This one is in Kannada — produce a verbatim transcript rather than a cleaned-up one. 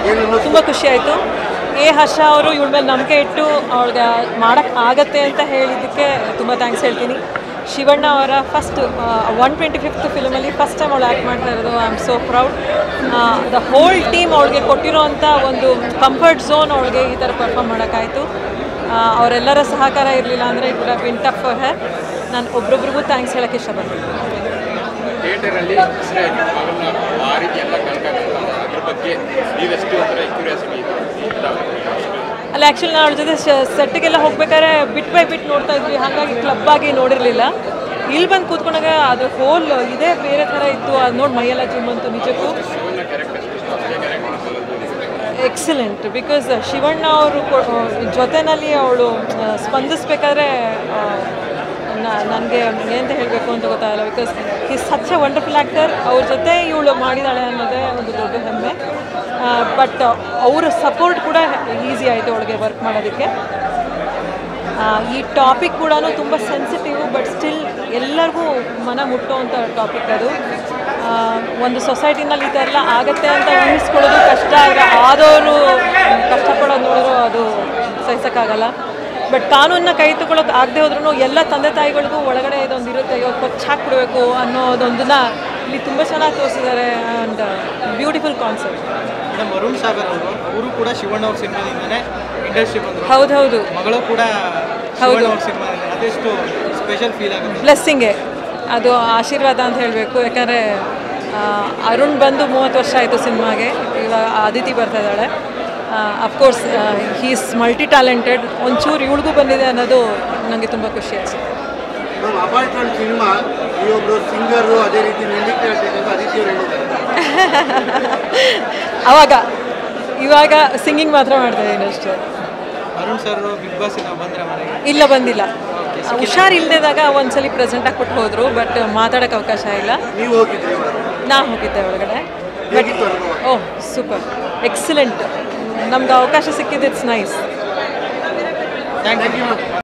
ತುಂಬ ಖುಷಿ ಆಯಿತು. ಎ ಹರ್ಷ ಅವರು ಇವಳ ಮೇಲೆ ನಂಬಿಕೆ ಇಟ್ಟು ಅವಳಿಗೆ ಮಾಡೋಕ್ಕೆ ಆಗತ್ತೆ ಅಂತ ಹೇಳಿದ್ದಕ್ಕೆ ತುಂಬ ಥ್ಯಾಂಕ್ಸ್ ಹೇಳ್ತೀನಿ. ಶಿವಣ್ಣ ಅವರ ಫಸ್ಟ್ ಒನ್ ಟ್ವೆಂಟಿ ಫಿಫ್ತ್ ಫಿಲ್ಮಲ್ಲಿ ಫಸ್ಟ್ ಟೈಮ್ ಅವಳು ಆ್ಯಕ್ಟ್ ಮಾಡ್ತಾ ಇರೋದು. I am so proud. The whole team ಅವಳಿಗೆ ಕೊಟ್ಟಿರೋವಂಥ ಒಂದು ಕಂಫರ್ಟ್ ಝೋನ್ ಅವಳಿಗೆ ಈ ಥರ ಪರ್ಫಾರ್ಮ್ ಮಾಡೋಕ್ಕಾಯಿತು. ಅವರೆಲ್ಲರ ಸಹಕಾರ ಇರಲಿಲ್ಲ ಅಂದರೆ it would have been tough for her. ನಾನು ಒಬ್ರೊಬ್ರಿಗೂ ಥ್ಯಾಂಕ್ಸ್ ಹೇಳೋಕ್ಕೆ ಇಷ್ಟಪಡ್ತೀನಿ. ಅಲ್ಲ, ಆ್ಯಕ್ಚುಲಿ ನಾವು ಅವ್ರ ಜೊತೆ ಸೆಟ್ಟಿಗೆಲ್ಲ ಹೋಗ್ಬೇಕಾದ್ರೆ ಬಿಟ್ ಬೈ ಬಿಟ್ ನೋಡ್ತಾ ಇದ್ವಿ, ಹಾಗಾಗಿ ಕ್ಲಬ್ ಆಗಿ ನೋಡಿರಲಿಲ್ಲ. ಇಲ್ಲಿ ಬಂದು ಕೂತ್ಕೊಂಡಾಗ ಅದು ಹೋಲ್ ಇದೇ ಬೇರೆ ಥರ ಇತ್ತು. ಅದು ನೋಡಿ ಮೈಯೆಲ್ಲ ಜಿಮ್ ಅಂತು ನಿಜಕ್ಕೂ ಎಕ್ಸಲೆಂಟ್. ಬಿಕಾಸ್ ಶಿವಣ್ಣ ಅವರು ಜೊತೆಯಲ್ಲಿ ಅವಳು ಸ್ಪಂದಿಸ್ಬೇಕಾದ್ರೆ ನನಗೆ ಏನಂತ ಹೇಳಬೇಕು ಅಂತ ಗೊತ್ತಾಗಲ್ಲ. Because is such a wonderful actor. ಅವ್ರ ಜೊತೆ ಇವಳು ಮಾಡಿದಾಳೆ ಅನ್ನೋದೇ ಒಂದು ದೊಡ್ಡ ಹೆಮ್ಮೆ. ಬಟ್ ಅವರ ಸಪೋರ್ಟ್ ಕೂಡ ಈಸಿ ಆಯಿತು ಅವಳಿಗೆ ವರ್ಕ್ ಮಾಡೋದಕ್ಕೆ. ಈ ಟಾಪಿಕ್ ಕೂಡ ತುಂಬ ಸೆನ್ಸಿಟಿವ್, ಬಟ್ ಸ್ಟಿಲ್ ಎಲ್ಲರಿಗೂ ಮನ ಮುಟ್ಟುವಂಥ ಟಾಪಿಕ್ ಅದು. ಒಂದು ಸೊಸೈಟಿನಲ್ಲಿ ಈ ಥರ ಎಲ್ಲ ಆಗುತ್ತೆ ಅಂತ ಊಹಿಸ್ಕೊಳ್ಳೋದು ಕಷ್ಟ. ಆದರೆ ಆದವರು ಕಷ್ಟಪಡೋದು ನೋಡಿದ್ರು ಅದು ಸಹಿಸೋಕ್ಕಾಗಲ್ಲ. ಬಟ್ ಕಾನೂನನ್ನ ಕೈ ತಗೊಳ್ಳೋಕೆ ಆಗದೆ ಹೋದ್ರೂ ಎಲ್ಲ ತಂದೆ ತಾಯಿಗಳಿಗೂ ಒಳಗಡೆ ಇದೊಂದು ಇರುತ್ತೆ, ಇವಾಗ ಕೊಚ್ಚ ಹಾಕ್ಬಿಡ್ಬೇಕು ಅನ್ನೋದೊಂದನ್ನ ಇಲ್ಲಿ ತುಂಬ ಚೆನ್ನಾಗಿ ತೋರಿಸಿದ್ದಾರೆ. And beautiful concept. Arun Sagar ಅವರು ಅವರು ಕೂಡ ಶಿವಣ್ಣ ಅವ್ರ ಸಿನಿಮಾದಿಂದನೇ ಇಂಡಸ್ಟ್ರಿ ಬಂದರು. ಹೌದು ಹೌದು ಮಗಳು ಕೂಡ ಹೌದು ಸಿನಿಮಾದಿಂದ ಅದೆಷ್ಟು ಸ್ಪೆಷಲ್ ಫೀಲ್ ಆಗುತ್ತೆ. ಬ್ಲೆಸ್ಸಿಂಗೇ ಅದು, ಆಶೀರ್ವಾದ ಅಂತ ಹೇಳಬೇಕು. ಯಾಕಂದರೆ ಅರುಣ್ ಬಂದು ಮೂವತ್ತು ವರ್ಷ ಆಯಿತು ಸಿನಿಮಾಗೆ. ಇವಾಗ ಅದಿತಿ ಬರ್ತಾ ಇದ್ದಾಳೆ. Of course he is multi talented. ಒಂಚೂರು ಇವಳಿಗೂ ಬಂದಿದೆ ಅನ್ನೋದು ನನಗೆ ತುಂಬ ಖುಷಿ ಅನಿಸುತ್ತೆ. ಸಿನಿಮಾ ಸಿಂಗರು ಅದೇ ರೀತಿ ಅವಾಗ ಇವಾಗ ಸಿಂಗಿಂಗ್ ಮಾತ್ರ ಮಾಡ್ತಾ ಇದ್ದೀನಿ ಅಷ್ಟೇ. ಅರುಣ್ ಸರ್ ಬಿಗ್ ಬಾಸ್ ಬಂದ್ರೆ ಇಲ್ಲ, ಬಂದಿಲ್ಲ. ಹುಷಾರಿಲ್ಲದಾಗ ಒಂದ್ಸಲಿ ಪ್ರೆಸೆಂಟ್ ಆಗಿಬಿಟ್ಟು ಹೋದರು, ಬಟ್ ಮಾತಾಡೋಕ್ಕೆ ಅವಕಾಶ ಇಲ್ಲ. ನಾ ಹೋಗಿದ್ದೆ ಒಳಗಡೆ. But oh super, excellent. ನಮ್ಗೆ ಅವಕಾಶ ಸಿಕ್ಕಿದ್ದು ಇಟ್ಸ್ ನೈಸ್. Thank you.